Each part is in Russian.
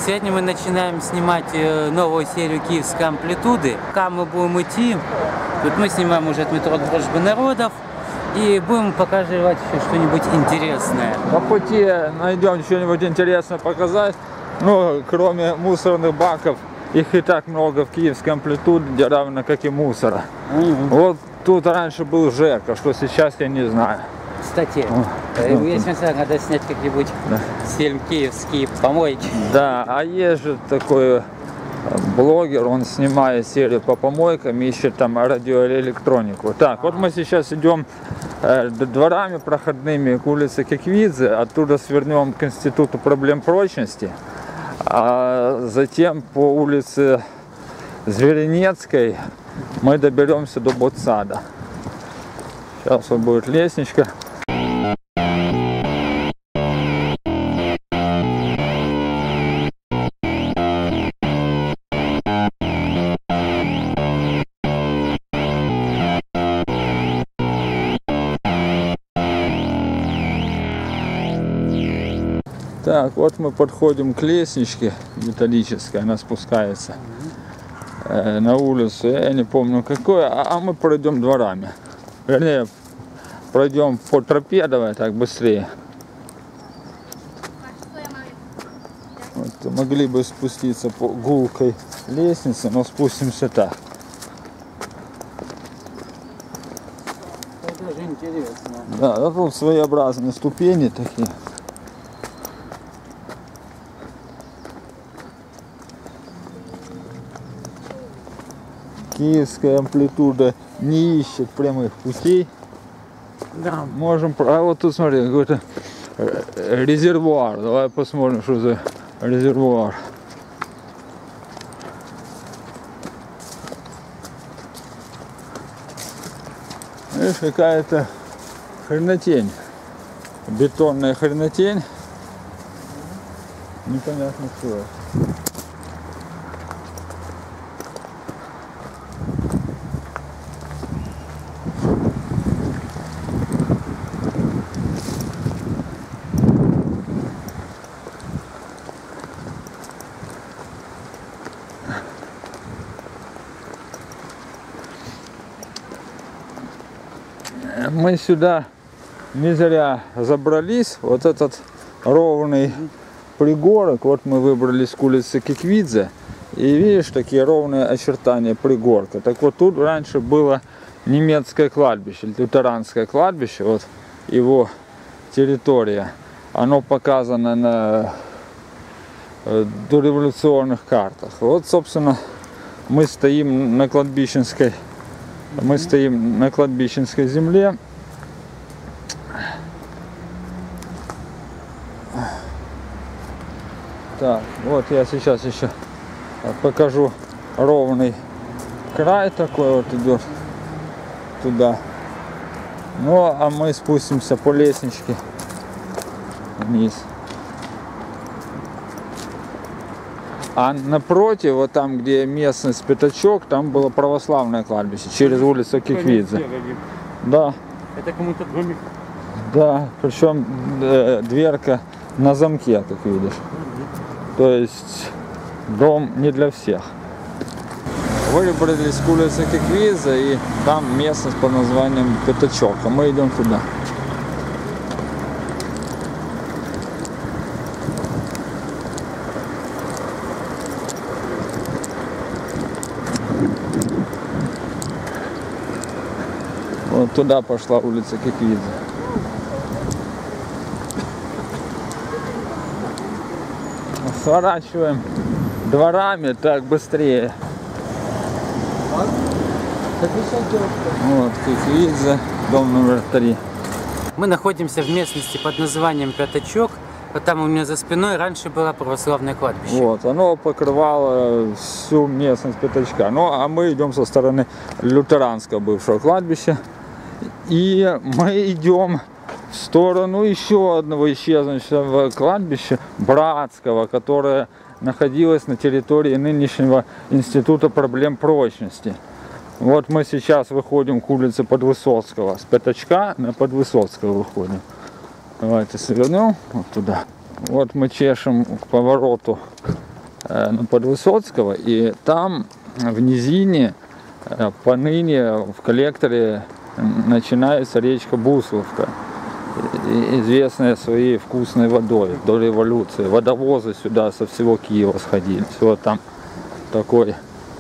Сегодня мы начинаем снимать новую серию «Киевской амплитуды». Пока мы будем идти, тут мы снимаем уже от метро «Дружба народов» и будем показывать еще что-нибудь интересное. По пути найдем что-нибудь интересное показать. Ну, кроме мусорных баков, их и так много в Киевской амплитуде, равно как и мусора. Вот тут раньше был ЖЭК, а что сейчас, я не знаю. Кстати, если надо снять как-нибудь фильм «Киевские помойки». Да, а есть же такой блогер, он снимает серию по помойкам, ищет там радиоэлектронику. Так, вот мы сейчас идем дворами проходными к улице Киквидзе, оттуда свернем к Институту проблем прочности, а затем по улице Зверинецкой мы доберемся до Ботсада. Сейчас вот будет лестничка. Так, вот мы подходим к лестничке металлической, она спускается на улицу, я не помню какое, а мы пройдем дворами. Вернее, пройдем по тропе, давай так быстрее. Вот, могли бы спуститься по гулкой лестнице, но спустимся так. Это даже интересно. Да, тут своеобразные ступени такие. Киевская амплитуда не ищет прямых путей. Да. Можем, а вот тут смотри, какой-то резервуар. Давай посмотрим, что за резервуар. Видишь, какая-то хренотень. Бетонная хренотень. Непонятно что это. Мы сюда не зря забрались. Вот этот ровный пригорок. Вот мы выбрались к улице Киквидзе. И видишь, такие ровные очертания пригорка. Так вот тут раньше было немецкое кладбище, лютеранское кладбище. Вот его территория. Оно показано на дореволюционных картах. Вот, собственно, мы стоим на кладбищенской земле. Так, вот я сейчас еще покажу ровный край такой вот идет туда. Ну, а мы спустимся по лестничке вниз. А напротив, вот там, где местность Пятачок, там было православное кладбище, через улицу Киквидзе. Да. Это кому-то домик. Да, причем дверка на замке, как видишь. То есть дом не для всех. Выбрались к улице Киквидзе, и там местность под названием Пятачок, а мы идем туда. Вот туда пошла улица Киквидзе. Сворачиваем дворами, так быстрее. Вот Киквидзе, дом номер 3. Мы находимся в местности под названием Пятачок. Вот там у меня за спиной раньше было православное кладбище. Вот, оно покрывало всю местность Пятачка. Ну, а мы идем со стороны лютеранского бывшего кладбища. И мы идем в сторону еще одного исчезнувшего кладбища, братского, которое находилось на территории нынешнего Института проблем прочности. Вот мы сейчас выходим к улице Подвысоцкого. С Пятачка на Подвысоцкого выходим. Давайте свернем вот туда. Вот мы чешем к повороту Подвысоцкого, и там в низине поныне в коллекторе начинается речка Бусловка, известная своей вкусной водой до революции. Водовозы сюда со всего Киева сходили. Вот там такой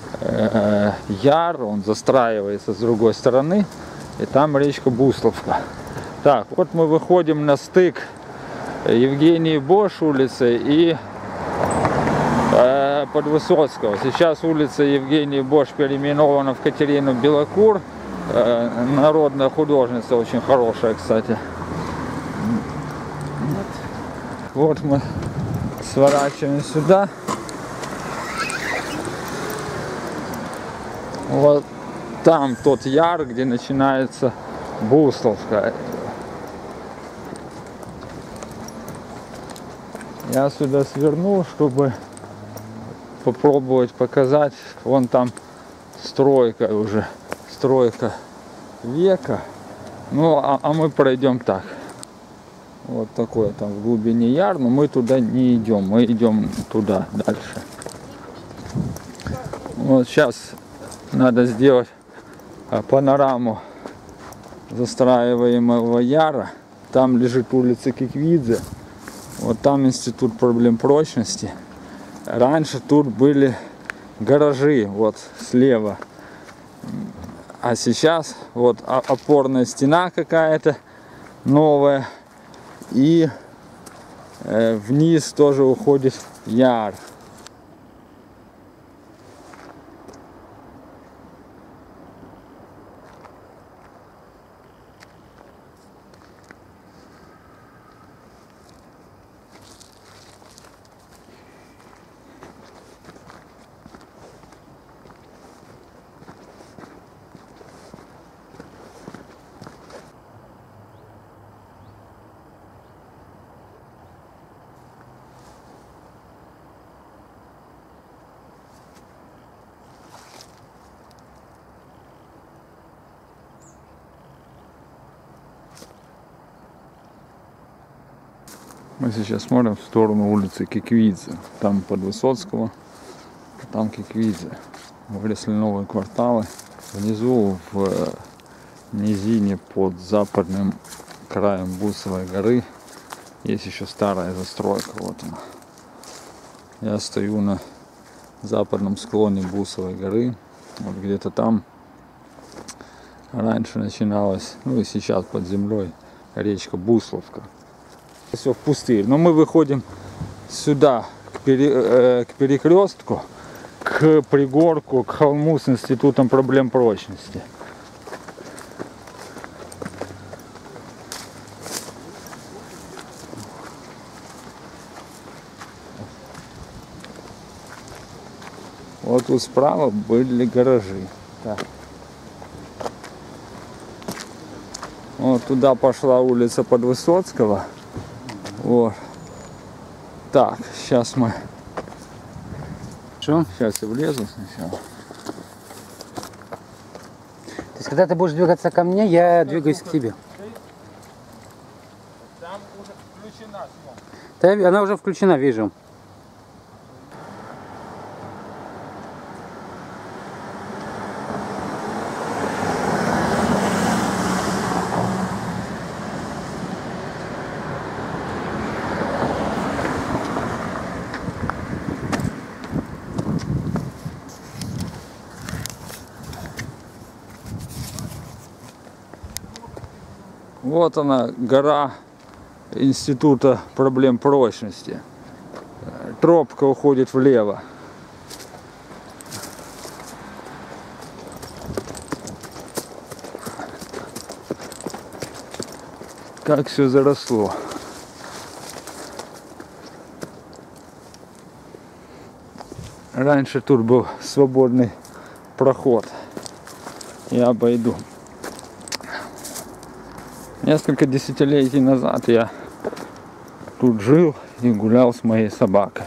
яр, он застраивается с другой стороны, и там речка Бусловка. Так, вот мы выходим на стык Евгении Бош улицы и Подвысоцкого. Сейчас улица Евгении Бош переименована в Катерину Белокур. Народная художница, очень хорошая, кстати. Вот мы сворачиваем сюда. Вот там тот яр, где начинается Бусловка. Я сюда свернул, чтобы попробовать показать. Вон там стройка уже, стройка века. Ну, а мы пройдем так. Вот такой там в глубине яр, но мы туда не идем, мы идем туда дальше. Вот сейчас надо сделать панораму застраиваемого яра. Там лежит улица Киквидзе. Вот там институт проблем прочности. Раньше тут были гаражи, вот слева. А сейчас вот опорная стена какая-то новая. И вниз тоже уходит яр. Мы сейчас смотрим в сторону улицы Киквидзе. Там Подвысоцкого, там Киквидзе. Выросли новые кварталы. Внизу в низине под западным краем Бусовой горы есть еще старая застройка. Вот она. Я стою на западном склоне Бусовой горы. Вот где-то там раньше начиналась, ну и сейчас под землей, речка Бусловка. Все в пустырь. Но мы выходим сюда, к перекрестку, к пригорку, к холму с институтом проблем прочности. Вот тут справа были гаражи. Так. Вот туда пошла улица Подвысоцкого. Вот. Так, сейчас мы... Что? Сейчас я влезу сначала. То есть, когда ты будешь двигаться ко мне, я двигаюсь к тебе. Там уже включена съемка. Да, она уже включена, вижу. Вот она, гора института проблем прочности. Тропка уходит влево. Как все заросло. Раньше тут был свободный проход. Я обойду. Несколько десятилетий назад я тут жил и гулял с моей собакой.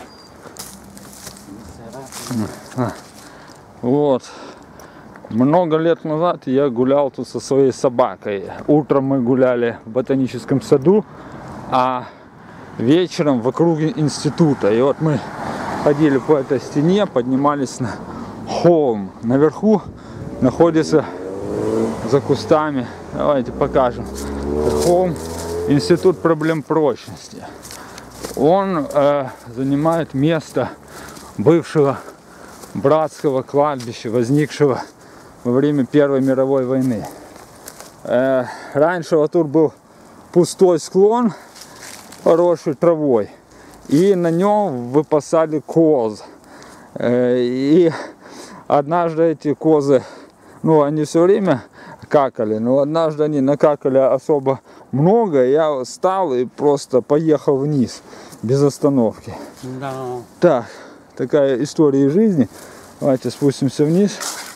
Вот. Много лет назад я гулял тут со своей собакой. Утром мы гуляли в ботаническом саду, а вечером в округе института. И вот мы ходили по этой стене, поднимались на холм. Наверху находится за кустами, давайте покажем, холм, Институт проблем прочности. Он занимает место бывшего братского кладбища, возникшего во время Первой мировой войны. Раньше вот тут был пустой склон, поросший травой, и на нем выпасали коз. И однажды эти козы, ну, они все время какали, но однажды они накакали особо много, я встал и просто поехал вниз без остановки. Да. Так, такая история жизни. Давайте спустимся вниз.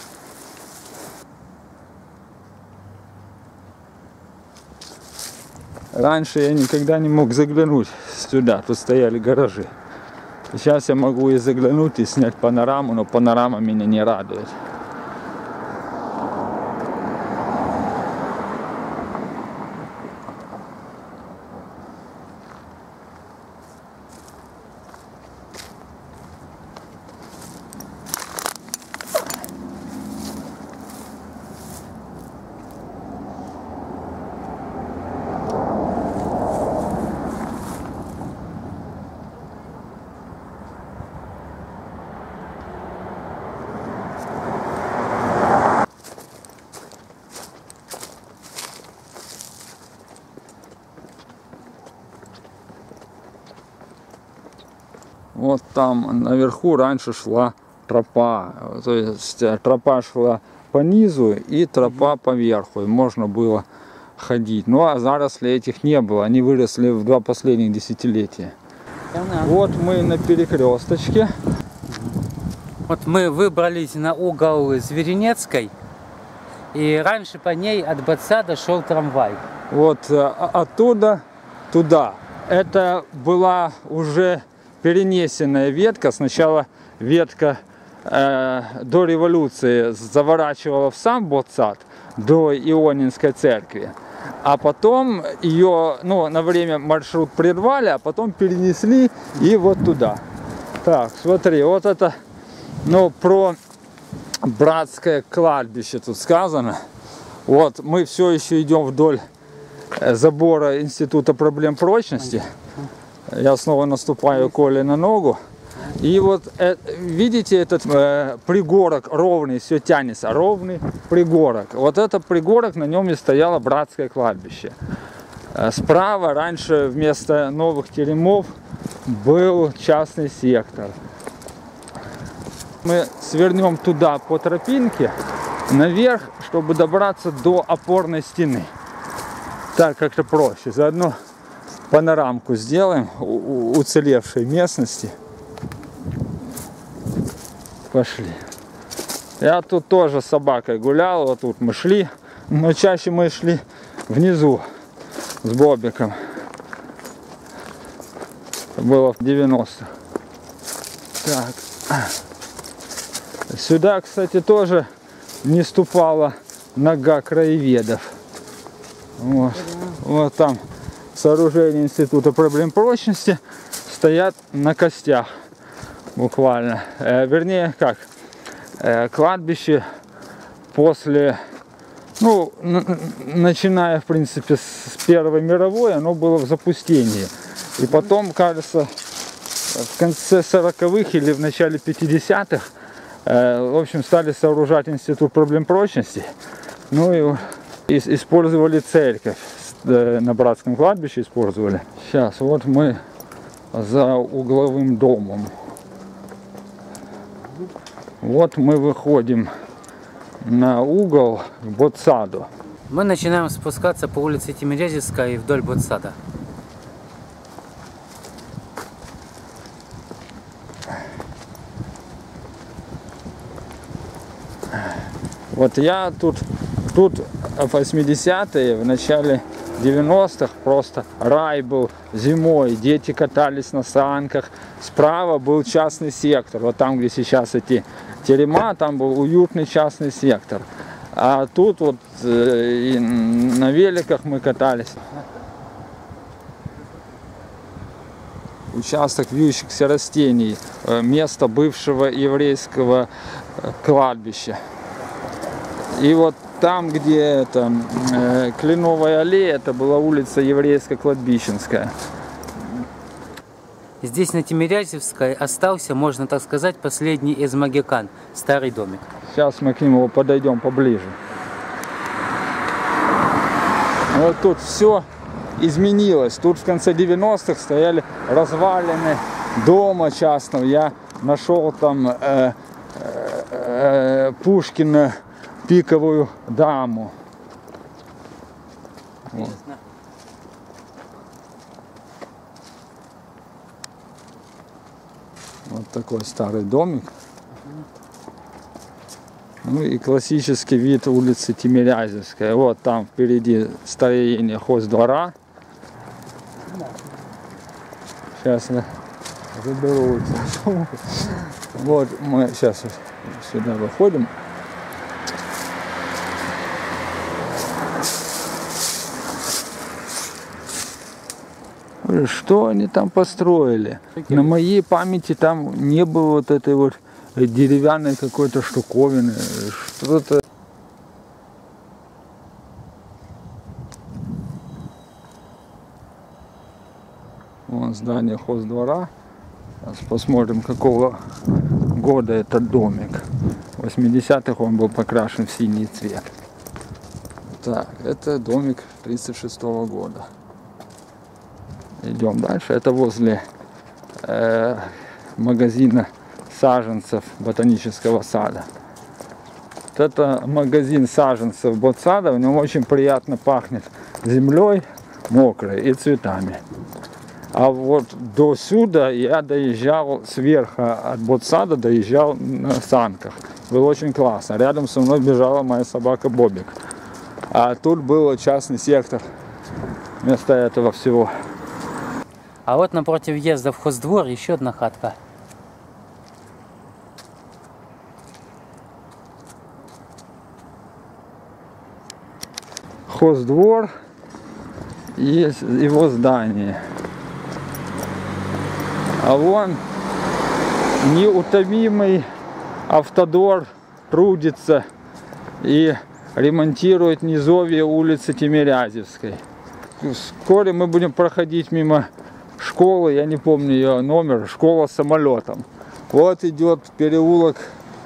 Раньше я никогда не мог заглянуть сюда, тут стояли гаражи. Сейчас я могу и заглянуть, и снять панораму, но панорама меня не радует. Вот там наверху раньше шла тропа, то есть тропа шла по низу и тропа по верху, и можно было ходить. Ну а зарослей этих не было, они выросли в 2 последних десятилетия. Вот мы на перекресточке. Вот мы выбрались на угол Зверинецкой, и раньше по ней от БЦАДа шел трамвай. Вот оттуда туда. Это была уже перенесенная ветка. Сначала ветка до революции заворачивала в сам БЦАД, до Ионинской церкви. А потом ее, ну, на время маршрут прервали, а потом перенесли и вот туда. Так, смотри, вот это, ну, про братское кладбище тут сказано. Вот мы все еще идем вдоль забора Института проблем прочности. Я снова наступаю Коле на ногу. И вот видите этот пригорок ровный, все тянется, ровный пригорок. Вот это пригорок, на нем и стояло братское кладбище. Справа раньше вместо новых теремов был частный сектор. Мы свернем туда по тропинке наверх, чтобы добраться до опорной стены. Так как-то проще. Заодно панорамку сделаем уцелевшей местности. Пошли. Я тут тоже с собакой гулял, вот тут мы шли, но чаще мы шли внизу с Бобиком. Это было в 90-х. Так. Сюда, кстати, тоже не ступала нога краеведов. Вот, вот там сооружения Института проблем прочности стоят на костях буквально. Вернее, как, кладбище после, ну, начиная, в принципе, с Первой мировой, оно было в запустении. И потом, кажется, в конце 40-х или в начале 50-х, в общем, стали сооружать Институт проблем прочности. Ну и использовали церковь. На братском кладбище использовали. Сейчас, вот мы за угловым домом. Вот мы выходим на угол к БЦАДу. Мы начинаем спускаться по улице Тимирязевская и вдоль БЦАДа. Вот я тут в 80-е, в начале 90-х просто рай был зимой, дети катались на санках, справа был частный сектор, вот там, где сейчас эти терема, там был уютный частный сектор, а тут вот и на великах мы катались. участок вьющихся растений, место бывшего еврейского кладбища. И вот там, где это Кленовая аллея, это была улица Еврейско-Кладбищенская. Здесь на Тимирязевской остался, можно так сказать, последний из Магикан, старый домик. Сейчас мы к нему подойдем поближе. Вот тут все изменилось. Тут в конце 90-х стояли развалины дома частного. Я нашел там Пушкина пиковую даму. Вот. Вот такой старый домик. Ну и классический вид улицы Тимирязевская. Вот там впереди строение хоздвора. Сейчас я заберу. Вот мы сейчас сюда выходим. Что они там построили? На моей памяти там не было вот этой вот деревянной какой-то штуковины. Что-то. Вон здание хоздвора. Сейчас посмотрим, какого года этот домик. В 80-х он был покрашен в синий цвет. Так, это домик 36-го года. Идем дальше. Это возле магазина саженцев ботанического сада. Вот это магазин саженцев ботсада. В нем очень приятно пахнет землей мокрой и цветами. А вот до сюда я доезжал сверху от ботсада, доезжал на санках. Было очень классно. Рядом со мной бежала моя собака Бобик. А тут был частный сектор вместо этого всего. А вот напротив въезда в хоздвор еще одна хатка. Хоздвор и его здание. А вон неутомимый автодор трудится и ремонтирует низовье улицы Тимирязевской. Вскоре мы будем проходить мимо школы, я не помню ее номер, школа с самолетом. Вот идет переулок,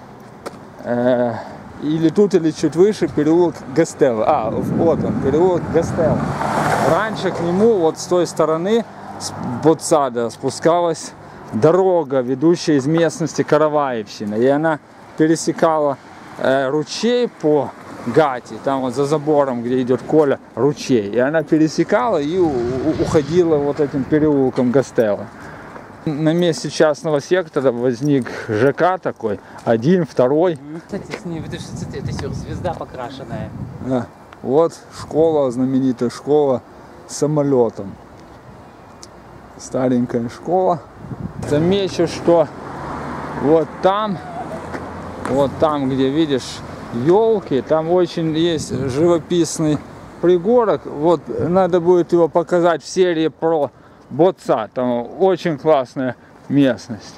или тут, или чуть выше, переулок Гастелло. А, вот он, переулок Гастелло. Раньше к нему, вот с той стороны, с ботсада, спускалась дорога, ведущая из местности Караваевщина. И она пересекала ручей по гати, там вот за забором, где идет Коля, ручей. И она пересекала и уходила вот этим переулком Гастелло. На месте частного сектора возник ЖК такой, один, второй. Кстати, это все, звезда покрашенная. Да. Вот школа, знаменитая школа с самолетом. Старенькая школа. Замечу, что вот там, где видишь елки, там очень есть живописный пригорок. Вот надо будет его показать в серии про Ботсад. Там очень классная местность.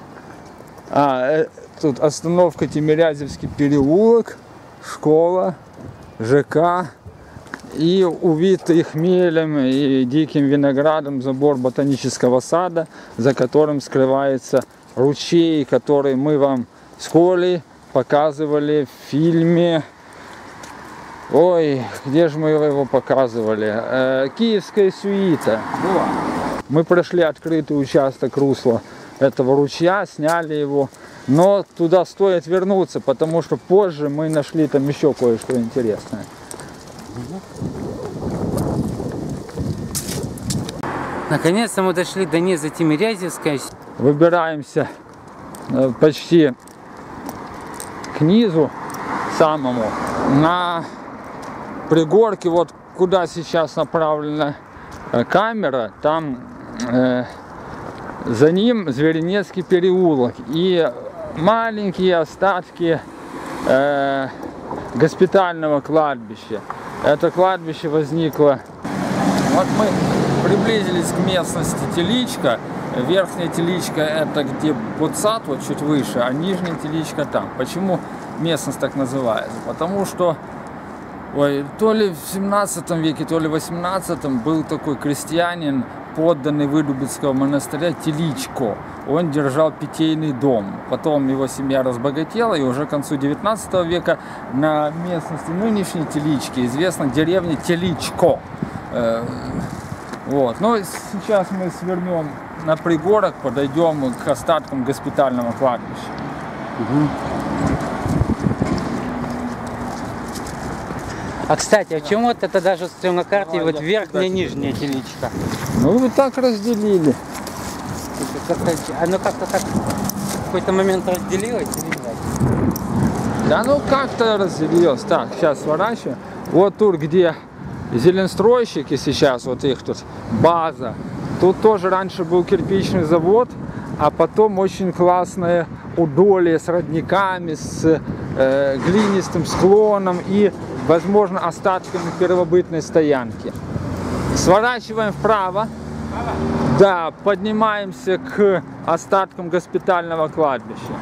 Тут остановка Тимирязевский переулок, школа, ЖК и увитый хмелем и диким виноградом забор ботанического сада, за которым скрывается ручей, который мы вам с Колей показывали в фильме. Ой, где же мы его показывали? Киевская сюита. Мы прошли открытый участок русла этого ручья, сняли его. Но туда стоит вернуться, потому что позже мы нашли там еще кое-что интересное. Наконец-то мы дошли до низа Тимирязевской. Выбираемся почти к низу самому. На пригорке, вот куда сейчас направлена камера, там за ним Зверинецкий переулок и маленькие остатки госпитального кладбища. Это кладбище возникло. Вот мы приблизились к местности Теличка. верхняя теличка это где Ботсад, вот чуть выше, а нижняя теличка там. Почему местность так называется? Потому что то ли в 17 веке, то ли в 18 был такой крестьянин, подданный Вылюбецкого монастыря Теличко. Он держал питейный дом. Потом его семья разбогатела, и уже к концу 19 века на местности нынешней Телички известна деревня Теличко. Вот. Но сейчас мы свернем на пригорок, подойдем к остаткам госпитального кладбища. А кстати, а почему вот это даже на карте вот верхняя и нижняя теличка? Ну вы так разделили. Оно как-то так в какой-то момент разделилось или нет? Да ну как-то разделилось. Так, сейчас сворачиваем. Вот тут, где зеленстройщики сейчас, вот их тут база. Тут тоже раньше был кирпичный завод, а потом очень классное удолье с родниками, с глинистым склоном и, возможно, остатками первобытной стоянки. Сворачиваем вправо. Да, поднимаемся к остаткам госпитального кладбища.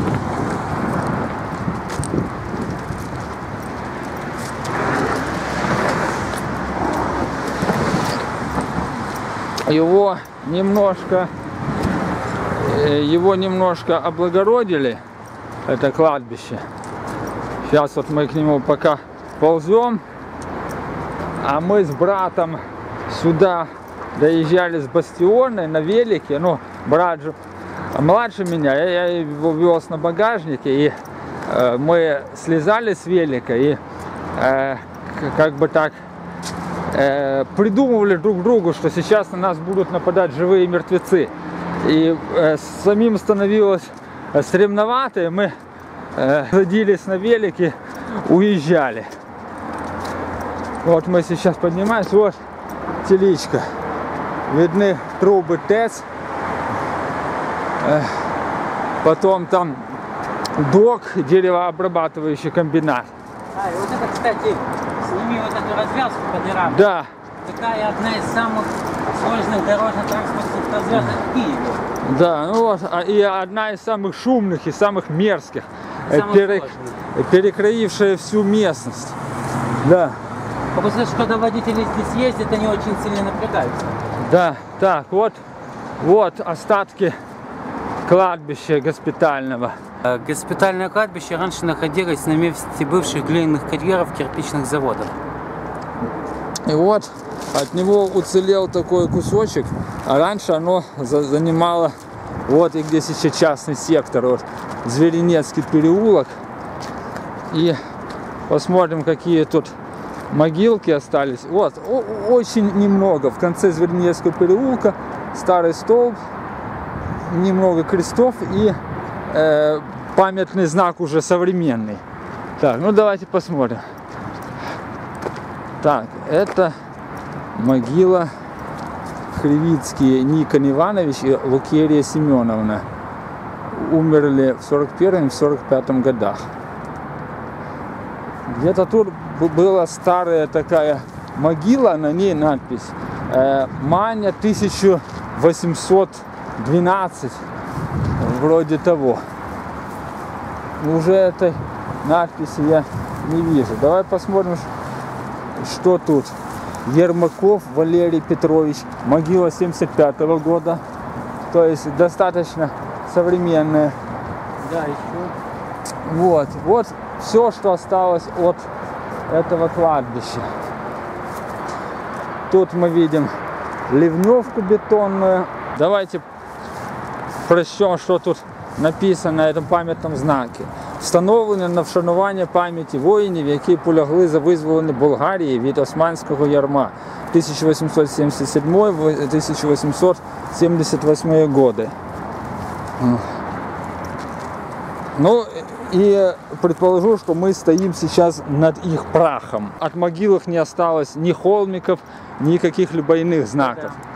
Его немножко облагородили, это кладбище. Сейчас вот мы к нему пока ползем, а мы с братом сюда доезжали с Бастионной на велике. Ну, брат же младше меня, я его вез на багажнике, и мы слезали с велика и как бы так придумывали друг другу, что сейчас на нас будут нападать живые мертвецы. И самим становилось стремновато, и мы садились на велике, уезжали. Вот мы сейчас поднимаемся, вот теличка. Видны трубы ТЭЦ. Потом там ДОК, деревообрабатывающий комбинат. А, и вот это, кстати, сними вот эту развязку по дырам. Да. Такая одна из самых сложных дорожно-транспортных развязок в Киеве. Да, ну вот, и одна из самых шумных и самых мерзких, перекроившая всю местность. Да. Потому что когда водители здесь ездят, они очень сильно напрягаются. Да, так, вот остатки кладбища госпитального. Госпитальное кладбище раньше находилось на месте бывших глиняных карьеров кирпичных заводов. И вот от него уцелел такой кусочек, а раньше оно занимало, вот и где сейчас частный сектор, вот Зверинецкий переулок. И посмотрим, какие тут могилки остались. Вот, очень немного. В конце Зверинецкого переулка старый столб, немного крестов и памятный знак уже современный. Так, ну давайте посмотрим. Так, это могила Кривицкие Никон Иванович и Лукерия Семеновна. Умерли в 41 и в 45 годах. Где-то тут была старая такая могила, на ней надпись «Маня 1812», вроде того. Уже этой надписи я не вижу. Давай посмотрим, что тут. Ермаков Валерий Петрович, могила 75-го года, то есть достаточно современная. Да, еще. Вот все, что осталось от этого кладбища. Тут мы видим ливневку бетонную. Давайте прочтем, что тут написано на этом пам'ятному знаку. Встановлено на вшанування пам'яті воїнів, які полягли за визволення Болгарії від османського ярма 1877-1878 годы. Ну и предположу, что мы стоим сейчас над их прахом. От могил их не осталось ни холмиков, ни каких-либо иных знаков.